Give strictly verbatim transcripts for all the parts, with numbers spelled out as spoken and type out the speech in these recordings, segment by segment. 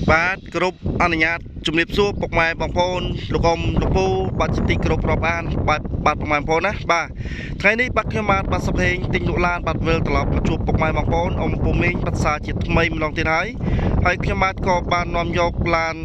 បាទគ្រប់អនុញ្ញាតជំរាបសួរពុកម៉ែបងប្អូនលោកអ៊ំលោកពូបាទជាទីគោរពរាប់អានបាទបាទពុកម៉ែបងប្អូនណាបាទថ្ងៃនេះបាទខ្ញុំបាទបាទសុភេងទិញលក់ឡានបាទវិលត្រឡប់មកជួបពុកម៉ែបងប្អូនអ៊ំពូមីងបាត់សាជាថ្មីម្ដងទៀតហើយហើយខ្ញុំបាទក៏បាននាំយកឡាន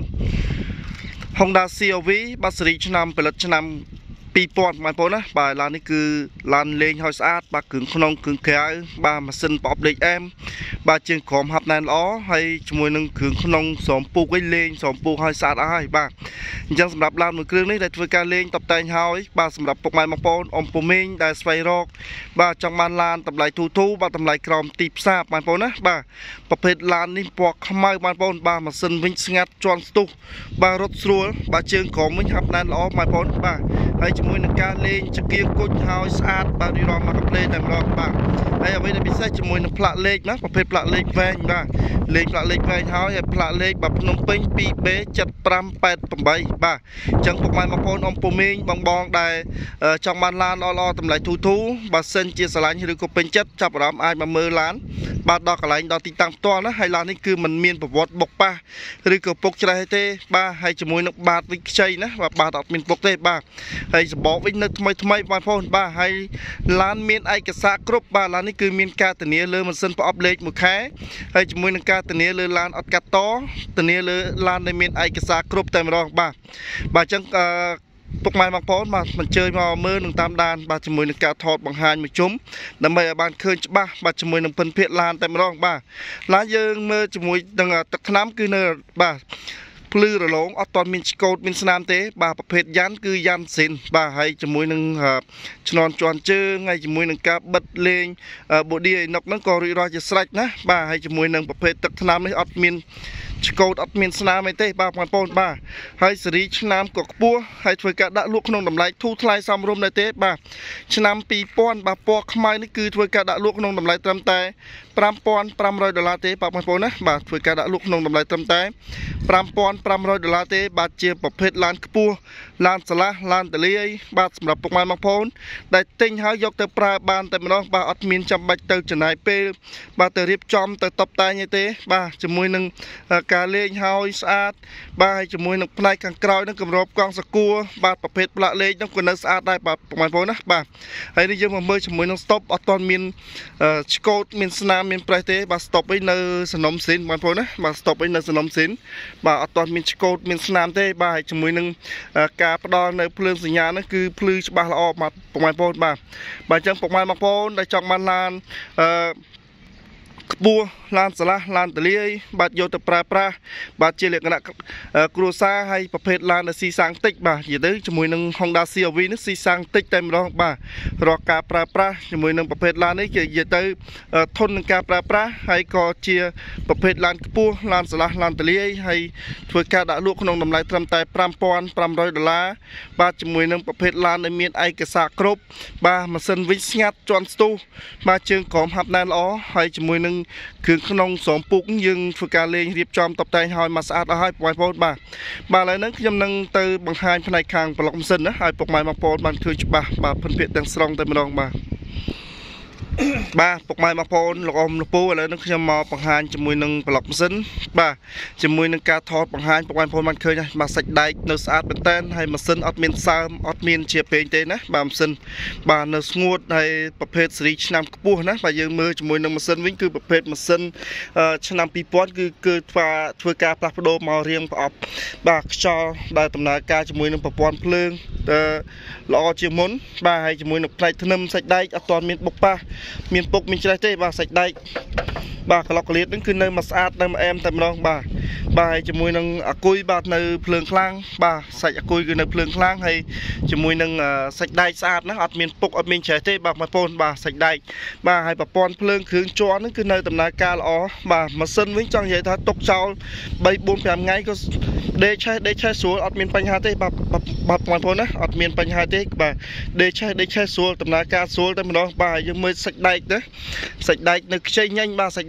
Honda ซี អារ វី បាទស៊េរីឆ្នាំផលិតឆ្នាំពីរពាន់បងប្អូនណាបាទឡាននេះគឺឡានលេងហើយស្អាតបាទគ្រឿងក្នុងគ្រឿងក្រៅបាទម៉ាស៊ីនប្រអប់លេខអែមបាទជើងក្រោមហាប់ណែនល្អហើយជាមួយនឹងគ្រឿងក្នុងស្រោមពូកវិញលេងស្រោមពូកហើយស្អាតអស់ហើយបាទអញ្ចឹងសម្រាប់ឡានមួយគ្រឿងនេះដែលធ្វើការលេងតុបតែងហើយបាទសម្រាប់ពុកម៉ែបងប្អូនអ៊ំពូមីងដែលស្វែងរកបាទចង់បានឡានតម្លៃទូទូបាទតម្លៃក្រោមទីផ្សារបងប្អូនណាបាទប្រភេទឡាននេះពណ៌ខ្មៅបងប្អូនបាទម៉ាស៊ីនវិញស្ងាត់ជាន់ស្ទុះបាទរត់ស្រួលបាទជើងក្រោមវិញហាប់ណែនល្អបងប្អូនបាទហើយជាមួយនឹងការលេងចង្គៀងគុជហើយស្អាតបាទរីរ៉មមកកាផ្លេតែម្ដងបាទហើយអ្វីដែលពិសេសជាមួយនឹងផ្លាកលេខណាប្រភេទផ្លាកលេខវែងបាទលេខផ្លាកលេខវែងហើយហើយផ្លាកលេខបាទភ្នំពេញ 2B เจ็ดห้าแปดแปด បាទអញ្ចឹងពុកម៉ែបងប្អូនអ៊ំពូមីងបងបងដែលចង់បានឡានល្អៗតម្លៃធូរធូរបើសិនជាស្រឡាញ់ឬក៏ពេញចិត្តចាប់អារម្មណ៍អាចមកមើលឡានបាទដល់កន្លែងដល់ទីតាំងផ្ទាល់ណាហើយឡាននេះគឺมันមានប្រវត្តិបុកប៉ះឬក៏ពុកច្រេះទេបាទហើយជាមួយនឹងបាតវិញខ្ចីណាបាទបាតអត់មានពុកទេបាទហើយសបោវិញនៅថ្មីថ្មីបងប្អូនបាទហើយឡានមានឯកសារគ្រប់បាទឡាននេះគឺមានការធានាលើម៉ាស៊ីនប្រអប់លេខមួយខែហើយជាមួយនឹងការធានាលើឡានអត់កាត់តធានាលើឡានដែលមានឯកសារគ្រប់តែម្ដងបាទបាទអញ្ចឹងអឺពុកម៉ែបងប្អូនបាទអញ្ជើញមកមើលនឹងតាមដានបាទជាមួយនឹងការថតបង្ហាញមួយជុំដើម្បីឲ្យបានឃើញច្បាស់បាទជាមួយនឹងពិនភាគឡានតែម្ដងបាទឡានយើងមើលជាមួយនឹងទឹកថ្នាំគឺនៅបាទភ្លឺរលោងអត់ទាន់មានឆ្កូតមានស្នាមទេបាទប្រភេទយ៉ាន់គឺយ៉ាន់ស៊ីនបាទហើយជាមួយនឹងឆ្នន់ជន់ជើងហើយជាមួយនឹងការបិទលេងបូឌីអីណុកហ្នឹងក៏រួចរាល់ជាស្រេចណាបាទហើយជាមួយនឹងប្រភេទទឹកថ្នាំនេះអត់មានឆ្កូតអត់មានស្នាមអីទេបាទបងប្អូនបាទហើយស៊េរីឆ្នាំក៏ខ្ពស់ហើយធ្វើការដាក់លក់ក្នុងតម្លៃធូរថ្លៃសមរម្យដែរទេបាទឆ្នាំពីរពាន់បាទពណ៌ខ្មៅនេះគឺធ្វើការដាក់លក់ក្នុងតម្លៃត្រឹមតែប្រាំពាន់ប្រាំរយដុល្លារទេបាទបងប្អូនណាបាទធ្វើការដាក់លក់ក្នុងតម្លៃត្រឹមតែប្រាំពាន់ប្រាំរយដុល្លារទេបាទជាប្រភេទឡានខ្ពស់ឡានស្លាស់ឡានតលាយបាទសម្រាប់ពុកម៉ែបងប្អូនដែលទិញហើយយកទៅប្រើបានតែម្ដងបាទអត់មានចាំបាច់ទៅចំណាយពេលបាទទៅរៀបចំទៅតុបតែងទេបាទជាមួយនឹងការលេងហើយស្អាតបាទហើយជាមួយនឹងផ្នែកខាងក្រោយនឹងគម្របកង់សកួរបាទប្រភេទផ្លាកលេខនឹងក៏នៅស្អាតដែរបាទបងប្អូនណាបាទហើយនេះយើងមកមើលជាមួយនឹងស្តុបអត់ទាន់មានឆ្កូតមានស្នាមមានប្រេះទេបាទស្តុបឯនៅសនំស៊ីនបងប្អូនណាបាទស្តុបឯនៅសនំស៊ីនបាទអត់ទាន់មានឆ្កូតមានស្នាមទេបាទជាមួយនឹងការផ្ដល់នៅភ្លើងសញ្ញាហ្នឹងគឺភ្លឺច្បាស់ល្អបាទបងប្អូនបាទបាទអញ្ចឹងពុកម៉ែបងប្អូនដែលចង់បានឡានអឺខ្ពស់ឡានស្លាស់ឡានតលាយបាទយកទៅប្រើប្រាស់បាទជាលក្ខណៈគ្រួសារហើយប្រភេទឡានដែលស៊ីសាំងតិចបាទនិយាយទៅជាមួយនឹង Honda ซี អារ វី នេះស៊ីសាំងតិចតែម្ដងបាទរកការប្រើប្រាស់ជាមួយនឹងប្រភេទឡាននេះគេនិយាយទៅធន់នឹងការប្រើប្រាស់ហើយក៏ជាប្រភេទឡានខ្ពស់ឡានស្លាស់ឡានតលាយហើយធ្វើការដាក់លក់ក្នុងតម្លៃត្រឹមតែប្រាំពាន់ប្រាំរយដុល្លារបាទជាមួយនឹងប្រភេទឡានដែលមានឯកសារគ្រប់បាទម៉ាស៊ីនវិញស្ងាត់ជាន់ស្ទុះបាទជើងក្រោមហាប់ណែនល្អហើយជាមួយនឹងគ្រឿងក្នុងស្រោមពុកយើងធ្វើការលេងរៀបចំតុបតែងឲ្យមកស្អាតអស់ហើយបងប្អូនបាទបាទឥឡូវហ្នឹងខ្ញុំនឹងទៅបង្ហាញផ្នែកខាងប្លុកម៉ាស៊ីនណាឲ្យពុកម៉ែបងប្អូនបានឃើញច្បាស់បាទភិនភាគទាំងស្រុងតែម្ដងបាទបាទពុកម៉ែបងប្អូនលោកអ៊ំលោកពូឥឡូវនេះខ្ញុំមកបង្ហាញជាមួយនឹងប្លុកម៉ាស៊ីនបាទជាមួយនឹងការថតបង្ហាញពុកម៉ែបងប្អូនបានឃើញបាទសាច់ដែកនៅស្អាតមែនតើហើយម៉ាស៊ីនអត់មានសើមអត់មានជាពេងទេណាបាទម៉ាស៊ីនបាទនៅស្ងួតហើយប្រភេទស៊េរីឆ្នាំខ្ពស់ណាបាទយើងមើលជាមួយនឹងម៉ាស៊ីនវិញគឺប្រភេទម៉ាស៊ីនឆ្នាំពីរពាន់គឺគឺធ្វើធ្វើការផ្លាស់ប្ដូរមករៀងប្រអប់បាទខ្យល់ដែលដំណើរការជាមួយនឹងប្រព័ន្ធភ្លើងល្អជាងមុនបាទហើយជាមួយនឹងផ្នែកធ្នឹមសាច់ដែកអត់ទាន់មានបុកប៉ះមានពុកមានច្រេះទេបាទសាច់ដែកបាទក្លុកក្លៀតហ្នឹងគឺនៅមកស្អាតនៅមកអែមតែម្ដងបាទបាទជាមួយនឹងអាគុយបាទនៅភ្លើងខ្លាំងបាទសាច់អាគុយគឺនៅភ្លើងខ្លាំងហើយជាមួយនឹងសាច់ដែកស្អាតណាអត់មានពុកអត់មានច្រេះទេបាទបងប្អូនបាទសាច់ដែកបាទហើយប្រព័ន្ធភ្លើងគ្រឿងជាន់ហ្នឹងគឺនៅដំណើរការល្អបាទម៉ាស៊ីនវិញចង់និយាយថាទុកចោលបី បួន ប្រាំថ្ងៃក៏ដេកឆេះដេកឆេះស្រួលអត់មានបញ្ហាទេបាទបាទបងប្អូនណាអត់មានបញ្ហាទេបាទដេកឆេះដេកឆេះស្រួលដំណើរការស្រួលតែម្ដងបាទយើងមើលសាច់ដែកណាសាច់ដែកនៅខ្ចីញញបាទសាច់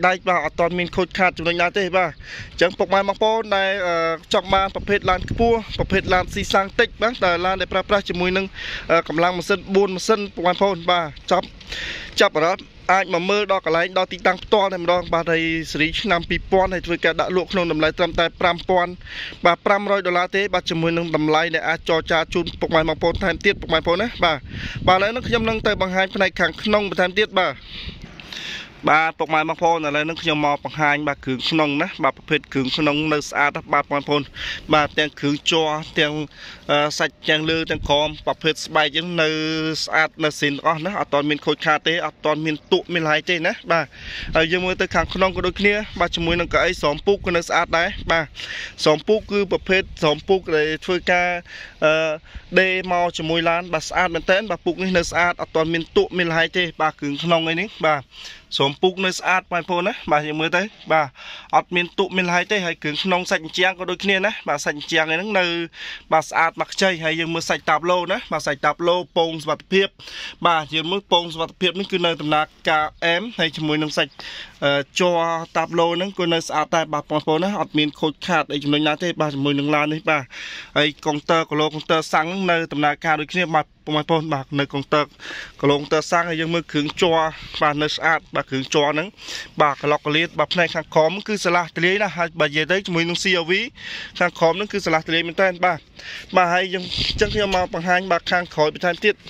đai bà ở toàn miền khôi khát chúng mình nói thế bà chẳng phục mai mang po này chọn banประเภท lan cua ประเภท lan xi sang tích bácแต่ lan ได้ปราบปราจมูกนึงกำลังมาเส้นบุญมาเส้นphục mai po bàจับจับở đó ai mà mơ đo cả lại đo tí tăng to này mà đo bà thầy xử năm pi pon này thôi cả đã luộc không đầm lại trăm tay pram pon bà pram rồi đô la thế bà chấm mười nâng đầm lại này à cho cha chun phục mai mang po thêm tiết phục mai po đấy bà bà lấy nó nhâm nâng tay bằng hai cái này khẳng nông thêm tiết bà bà phục mai mang po này lấy nó nhâm mò bằng hai bà cứng nông đó bà phết cứng nông nơi xa đó bà mang po bà tiếng cứng cho tiếng sạch tiếng lư tiếng com bà phết bay chứ nơi xa nơi xin đó nó ở toàn miền khôi khát thế ở toàn miền tụ miền lai thế nè bà ở dưới mưa tới khẳng nông của đôi kia bà chấm mười nâng cái xóm púc của nơi xa đấy bà xóm púc cứ bà phết xóm púc để chơi ca đê mò chấm mười lan bà xa bên tên bà púc nơi xa ở toàn miền tụ miền lai thế bà cứng nông ấy ní bà xóm púc nơi xa mai phone á bà chỉ mới tới bà ở miền tụ miền hai tới hay cứng nông sạch chiang có đôi khi nè bà sạch chiang này nó nơi bà xa mặc chơi hay dương mới sạch tạp lô nè bà sạch tạp lô pong vật phiệp bà chỉ mới pong vật phiệp nó cứ nơi tầm nạc cả em hay chỉ mới nông sạch cho tạp lô nó cứ nơi xa tại bà phone phone á ở miền khôi khát ấy chúng mình nói thế bà chỉ mới nông lan đấy bà ấy công tơ của lô công tơ sáng nơi tầm nạc cả đôi khi mà mai phone bà nơi công tơ của lô công tơ sáng hay dương mới cứng cho bà nơi xa bà cứng cho nắng bà cái lọc liệt bà này khang khóm cứ sờ lát tưới na bà về đấy chúng mình nông xìu ví khang khóm nó cứ sờ lát tưới mình tên bà bà hay dùng chân khi mà bằng hai bà khang khói bị thay tiết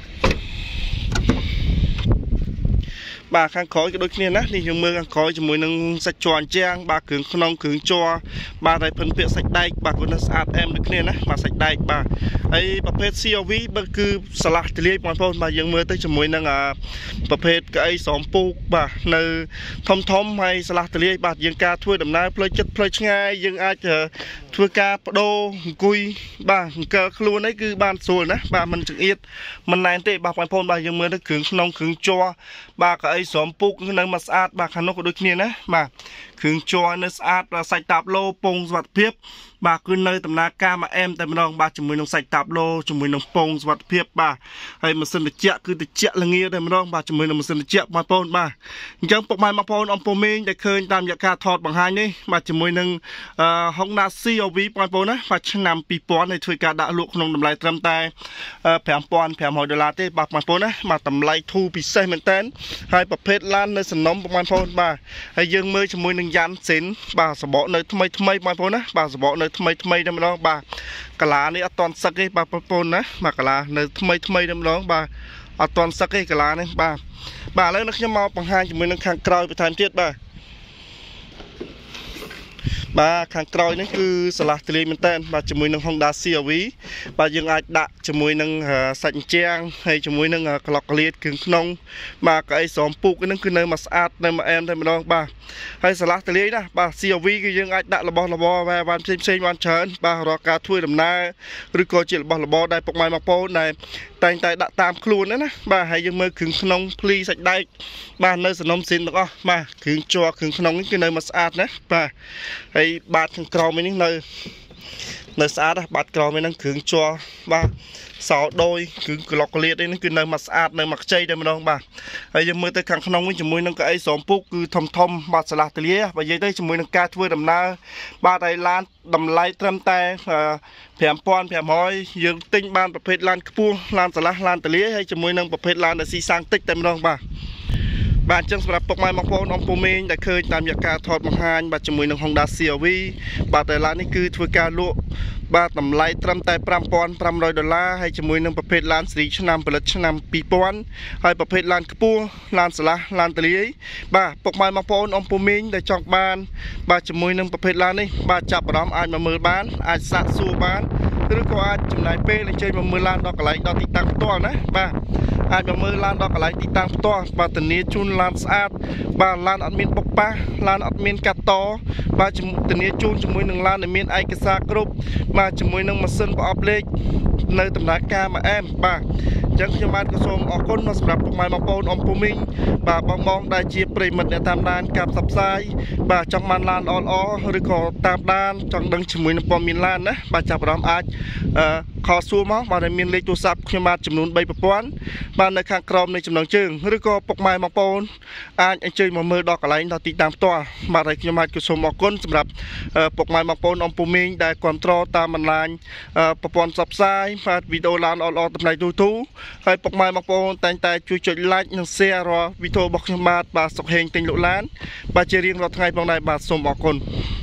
bà khang khói cái đôi khi nè thì dùng mưa khang khói chúng mình nông sạch tròn trang bà cứng nông cứng cho bà này phân biệt sạch đai bà còn sạch em được kia nè bà sạch đai bà ấy bà phết xìu ví bà cứ sờ lát tưới bằng phone bà dùng mưa tới chúng mình nông à bà phết cái xóm pu bà nơi thom thom hay sờ lát tưới bà dương ca thui đầm nai plei chất plei ngay dương ai chờ thui ca đô cùi bà cờ luôn đấy cứ ban sùi nè bà mình chừng ít mình này tệ bà bằng phone bà dùng mưa tới cứng nông cứng cho bà cái xóm pu nơi mà sát bà khăn nó có đôi kia nè bà cứng cho nơi sát là sạch tạp lô pong vật phiệp bà cứ nơi tầm na ca mà em tại mình bà chúng mình nông sạch tạp lô chúng mình nông pong vật phiệp bà hay mà xin được chẹt cứ được chẹt là nghe đây mình bà chúng mình nông xin được chẹt mà pon bà chẳng bọc mai mà pon ông pon mình để khơi tam nhạc ca thọt bằng hai ní bà chúng mình nông hông na si ở ví pon pon á và chân nằm pi pon này thôi cả đã luộc nông đầm lại trâm tay phèm pon phèm hồi đô la tê bạc mà pon á mà tầm lại thu pi xe mình tên hai bọc phết lan nơi sân nóng bọc pon bà hay dương mới chúng mình nông dán xến bà sẽ bỏ nơi thay thay pon pon á bà sẽ bỏ nơi thay thay đâm đó bà cả lá này toàn sắc cái bà pon á mà cả lá nơi thay thay đâm đó bà toàn sắc cái cả lá này bà bà lấy nó mau bằng hai chúng mình nó khang còiไปทานtiết bà bà khang còi nó cứ sờ lát tưới mình tên bà chúng mình nó không đá xìu ví bà dương ai đã chúng mình nó sạch trang hay chúng mình nó lọc liệt cứng nông bà cái xóm pu cái nó cứ nơi mà sát nơi mà em thôi mà đâu bà hay sờ lát tưới đó bà xìu ví cái dương ai đã là bò là bò và van xem xem van chén bà rò cá thui đầm na rồi coi chuyện là bò là bò đây bọc mai mặc po này tay tay đã tam khuôn đó nè bà hay dương mơ cứng nông pli sạch đây bà nơi sân nông xin được không bà cứng cho cứng nông cái nơi mà sát đấy bà hay bát thằng cò mấy những nơi nơi sát đó bát cò mấy năng cứng cho bà sáu đôi cứng lọc liệt đấy nó cứ nơi mà sát nơi mặc chay đây mà đâu bà hay giờ mới tới khang nông với chúng mình năng cái xóm púc cứ thom thom bà sả lát tưới và giờ tới chúng mình năng ca thui đầm na ba đại lan đầm lái trâm tay phèm pon phèm hói dương tinh banประเภท lan cua lan sả lát lan tưới hay chúng mình năngประเภท lan để xi sang tích đây mà đâu bà bà chânสำหรับปกไม้มาพอนอมปูเมงได้เคยตามยาการถอดมังหานบาจมูกนฮองดาเซียวีบาแต่ละนี่คือทัวการลุบาตำไลตรำแต่ปรำปอนปรำร้อยดอลลาร์ให้จมูกนประเภทล้านสีชนำผลิตชนำปีปอนให้ประเภทล้านกระปูล้านสละล้านตะลีบาปกไม้มาพอนอมปูเมงได้จอกบานบาจมูกนประเภทล้านนี่บาจับรำอาจมามือบ้านอาจสะสูบ้านหรือก็อาจจำนายเป้เลยใจมามือล้านดอกอะไรดอกติดตั้งตัวนะบาอาจมามือล้านดอกอะไรติดตั้งตัวบาตนี้จุนล้านสะอาดบาลานอัดมินปกป้าลานอัดมินกัดต่อบาจมูกตัวนี้จูนจมูกหนึ่งลานอัดมินไอกระซากรุบมาจมูกหนึ่งมาเส้นปอบเล็กในตำนานกามาแอมบาจังขยมานกระทรวงออกก้นมาสำหรับปกไม้มาโปนอมปูมิงบาบองมองได้เจียปริมัดในตามด้านกับสับไซบาจังมันลานอ่อนๆหรือขอตามด้านจังดังจมูกหนึ่งปอมินลานนะบาจับรำอาจខសួរមកបាទមានលេខទូរស័ព្ទខ្ញុំបាទចំនួន3ប្រព័ន្ធបាទនៅខាងក្រោមនៃចំណងជើងឬក៏ពុកម៉ែបងប្អូនអាចអញ្ជើញមកមើលដល់កន្លែងដល់ទីតាំងផ្ទាល់បាទហើយខ្ញុំបាទក៏សូមអរគុណសម្រាប់ពុកម៉ែបងប្អូនអំពូមីងដែលគ្រប់គ្រងតាមបណ្ដាញប្រព័ន្ធផ្សព្វផ្សាយបាទវីដេអូឡានល្អៗតម្លៃទូទូហើយពុកម៉ែបងប្អូនតែងតែជួយចុច like និង share រាល់វីដេអូរបស់ខ្ញុំបាទបាទសុកហេងទិញលក់ឡានបាទជារៀងរាល់ថ្ងៃផងដែរបាទសូមអរគុណ